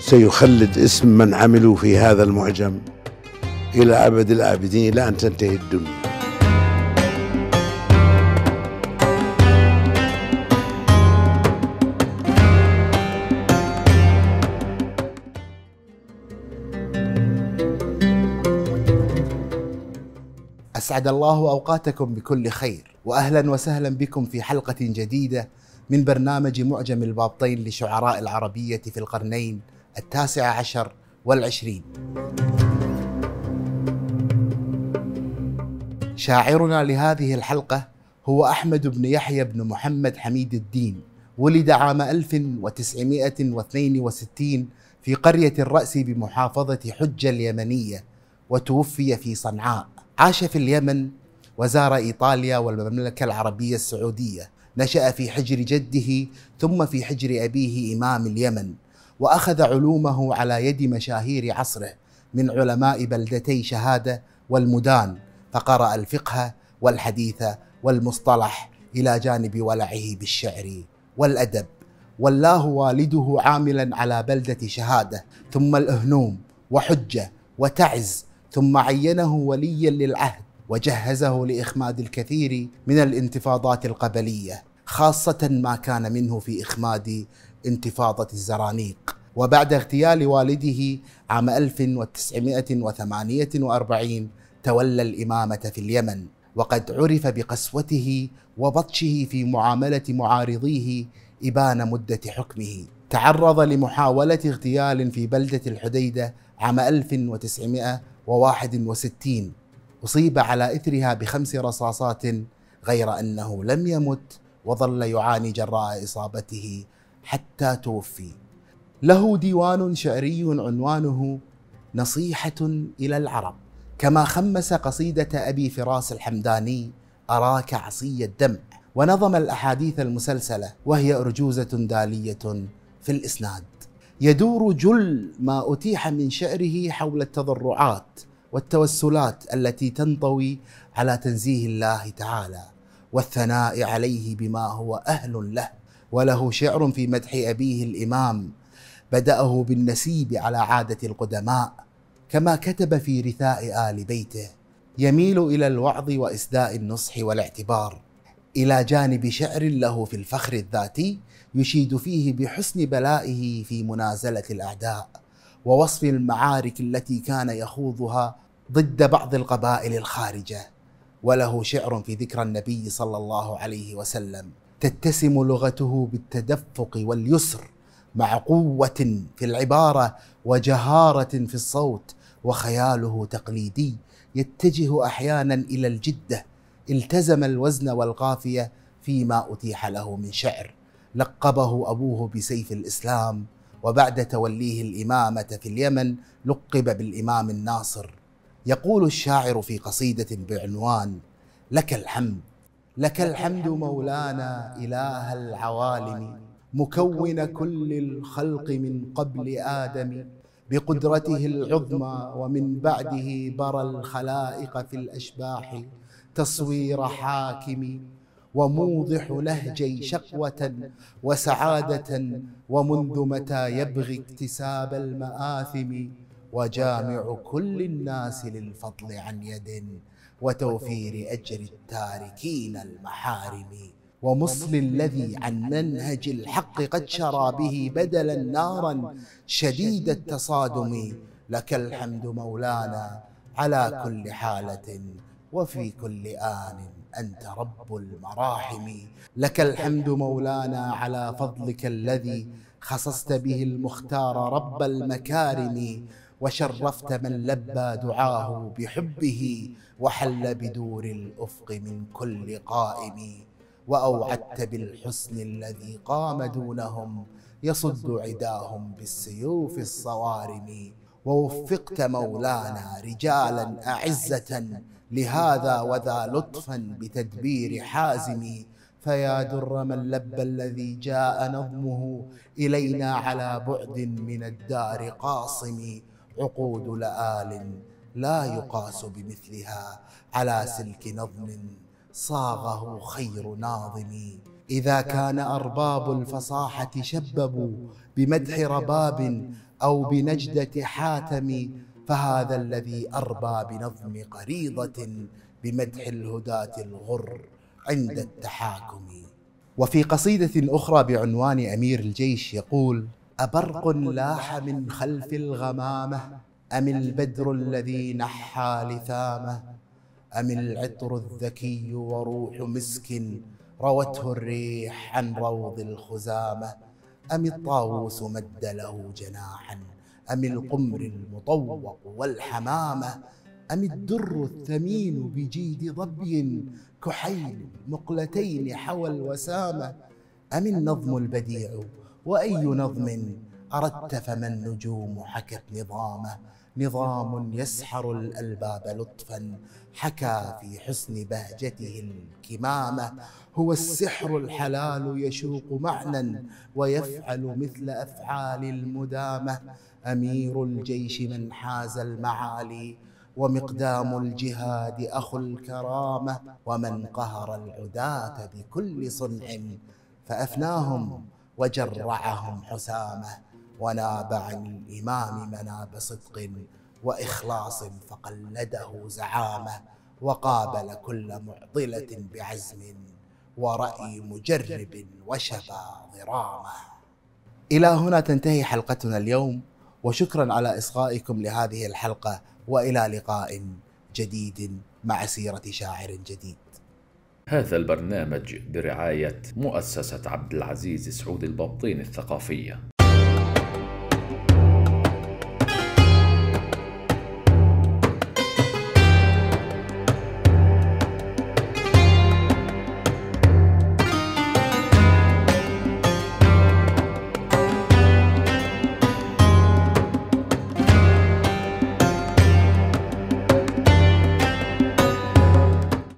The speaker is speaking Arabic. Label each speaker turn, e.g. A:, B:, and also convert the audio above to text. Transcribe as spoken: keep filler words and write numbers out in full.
A: سيخلد اسم من عملوا في هذا المعجم إلى أبد الآبدين، إلى أن تنتهي الدنيا.
B: أسعد الله أوقاتكم بكل خير، وأهلا وسهلا بكم في حلقة جديدة من برنامج معجم البابطين لشعراء العربية في القرنين التاسع عشر والعشرين. شاعرنا لهذه الحلقة هو أحمد بن يحيى بن محمد حميد الدين، ولد عام ألف وتسعمائة واثنين وستين في قرية الرأس بمحافظة حجة اليمنية، وتوفي في صنعاء. عاش في اليمن وزار إيطاليا والمملكة العربية السعودية. نشأ في حجر جده ثم في حجر أبيه إمام اليمن، وأخذ علومه على يد مشاهير عصره من علماء بلدتي شهادة والمدان، فقرأ الفقه والحديث والمصطلح إلى جانب ولعه بالشعر والأدب. ولاه والده عاملا على بلدة شهادة ثم الأهنوم وحجة وتعز، ثم عينه وليا للعهد وجهزه لإخماد الكثير من الانتفاضات القبلية، خاصة ما كان منه في إخماد انتفاضة الزرانيق. وبعد اغتيال والده عام ألف وتسعمائة وثمانية وأربعين تولى الإمامة في اليمن، وقد عرف بقسوته وبطشه في معاملة معارضيه إبان مدة حكمه. تعرض لمحاولة اغتيال في بلدة الحديدة عام ألف وتسعمائة وواحد وستين، أصيب على إثرها بخمس رصاصات، غير أنه لم يمت وظل يعاني جراء إصابته حتى توفي. له ديوان شعري عنوانه نصيحة إلى العرب، كما خمس قصيدة أبي فراس الحمداني أراك عصي الدمع، ونظم الأحاديث المسلسلة وهي أرجوزة دالية في الإسناد. يدور جل ما أتيح من شعره حول التضرعات والتوسلات التي تنطوي على تنزيه الله تعالى والثناء عليه بما هو أهل له. وله شعر في مدح أبيه الإمام بدأه بالنسيب على عادة القدماء، كما كتب في رثاء آل بيته، يميل إلى الوعظ وإسداء النصح والاعتبار، إلى جانب شعر له في الفخر الذاتي يشيد فيه بحسن بلائه في منازلة الأعداء ووصف المعارك التي كان يخوضها ضد بعض القبائل الخارجة. وله شعر في ذكر النبي صلى الله عليه وسلم تتسم لغته بالتدفق واليسر، مع قوة في العبارة وجهارة في الصوت، وخياله تقليدي يتجه أحيانا إلى الجدة. التزم الوزن والقافية فيما أتيح له من شعر. لقبه أبوه بسيف الإسلام، وبعد توليه الإمامة في اليمن لقب بالإمام الناصر. يقول الشاعر في قصيدة بعنوان لك الحمد: لك الحمد مولانا إله العوالم، مكون كل الخلق من قبل آدم، بقدرته العظمى ومن بعده برى الخلائق في الأشباح تصوير حاكم، وموضح نهجي شقوة وسعادة، ومنذ متى يبغي اكتساب المآثم، وجامع كل الناس للفضل عن يد، وتوفير أجر التاركين المحارم، ومصل الذي عن منهج الحق قد شرى به بدلا نارا شديد التصادم. لك الحمد مولانا على كل حالة وفي كل آن، أنت رب المراحم. لك الحمد مولانا على فضلك الذي خصصت به المختار رب المكارم، وشرفت من لبى دعاه بحبه، وحل بدور الأفق من كل قائم، وأوعدت بالحسن الذي قام دونهم يصد عداهم بالسيوف الصوارم، ووفقت مولانا رجالا أعزة لهذا وذا لطفا بتدبير حازم، فيا در من لبى الذي جاء نظمه إلينا على بعد من الدار قاصم، عقود لآل لا يقاس بمثلها على سلك نظم صاغه خير ناظم. إذا كان أرباب الفصاحة شببوا بمدح رباب أو بنجدة حاتم، فهذا الذي أربى بنظم قريضة بمدح الهداة الغر عند التحاكم. وفي قصيدة أخرى بعنوان أمير الجيش يقول: أبرق لاح من خلف الغمامة، أم البدر الذي نحى لثامه، أم العطر الذكي وروح مسك روته الريح عن روض الخزامة، أم الطاووس مد له جناحا، أم القمر المطوق والحمامة، أم الدر الثمين بجيد ظبي كحيل مقلتين حوى الوسامة، أم النظم البديع وأي نظم أردت فما النجوم حكت نظامه، نظام يسحر الألباب لطفا حكى في حسن بهجته الكمامة، هو السحر الحلال يشوق معنى ويفعل مثل أفعال المدامة، أمير الجيش من حاز المعالي ومقدام الجهاد أخو الكرامة، ومن قهر العداة بكل صنع فأفناهم وجرعهم حسامة، وناب عن الإمام مناب صدق وإخلاص فقلده زعامة، وقابل كل معضلة بعزم ورأي مجرب وشبا ضرامة. إلى هنا تنتهي حلقتنا اليوم، وشكرا على إصغائكم لهذه الحلقة، وإلى لقاء جديد مع سيرة شاعر جديد.
C: هذا البرنامج برعاية مؤسسة عبد العزيز سعود البابطين الثقافية.